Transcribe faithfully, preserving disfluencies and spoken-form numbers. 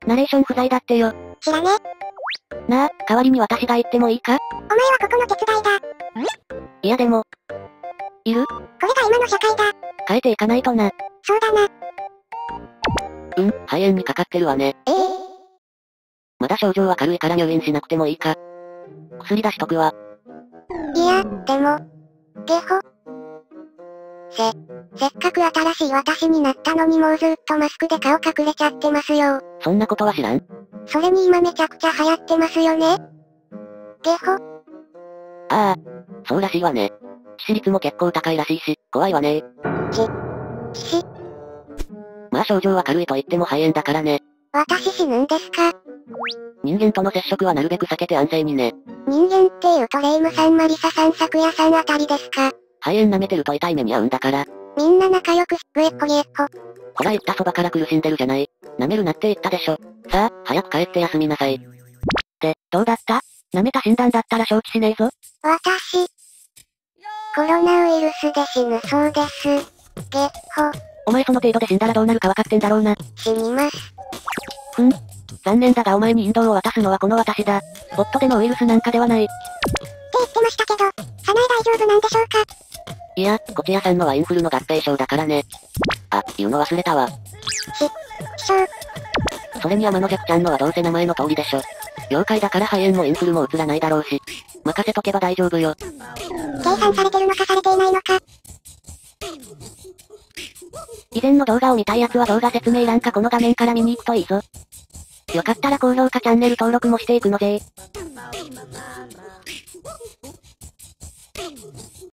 ナレーション不在だってよ。 知らね。 なあ、代わりに私が行ってもいいか？ お前はここの手伝いだ。 いやでも。いる？ これが今の社会だ。 変えていかないとな。 そうだな。 うん、肺炎にかかってるわね。 ええー、 まだ症状は軽いから入院しなくてもいいか。薬出しとくわ。 いや、でも。ゲホ。せ、せっかく新しい私になったのにもうずっとマスクで顔隠れちゃってますよ。 そんなことは知らん。 それに今めちゃくちゃ流行ってますよね。ゲホ。 ああ、そうらしいわね。致死率も結構高いらしいし、怖いわね。 ち、し、 まあ症状は軽いと言っても肺炎だからね。 私死ぬんですか？ 人間との接触はなるべく避けて安静にね。 人間っていうとレイムさんマリサさん咲夜さんあたりですか？ 肺炎舐めてると痛い目に遭うんだから。 みんな仲良く、ぐえっこりえっこ。 ほら言ったそばから苦しんでるじゃない。舐めるなって言ったでしょ。さあ、早く帰って休みなさい。で、どうだった？舐めた診断だったら承知しねえぞ。 私、コロナウイルスで死ぬそうです。ゲッホ。 お前その程度で死んだらどうなるか分かってんだろうな。 死にます。 ふん。残念だがお前に引導を渡すのはこの私だ。ホットでのウイルスなんかではない。 って言ってましたけど、早苗大丈夫なんでしょうか？ いや、こちやさんのはインフルの合併症だからね。あ、言うの忘れたわ。 し、しょう。 それに天の弱ちゃんのはどうせ名前の通りでしょ。妖怪だから肺炎もインフルもうつらないだろうし。任せとけば大丈夫よ。 計算されてるのかされていないのか。 以前の動画を見たいやつは動画説明欄かこの画面から見に行くといいぞ。よかったら高評価チャンネル登録もしていくのぜ。